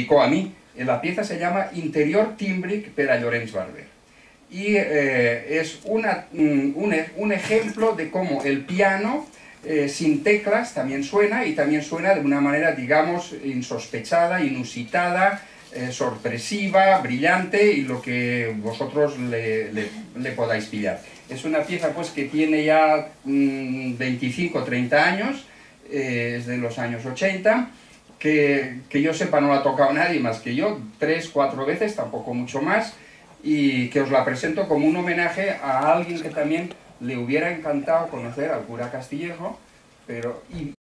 A mí, la pieza se llama Interior Tímbric per a Llorenç Barber y es un ejemplo de cómo el piano sin teclas también suena, y también suena de una manera, digamos, insospechada, inusitada, sorpresiva, brillante, y lo que vosotros le podáis pillar. Es una pieza pues que tiene ya 25 30 años, es de los años 80, que yo sepa no la ha tocado nadie más que yo, 3 4 veces, tampoco mucho más, y que os la presento como un homenaje a alguien que también le hubiera encantado conocer, al cura Castillejo, pero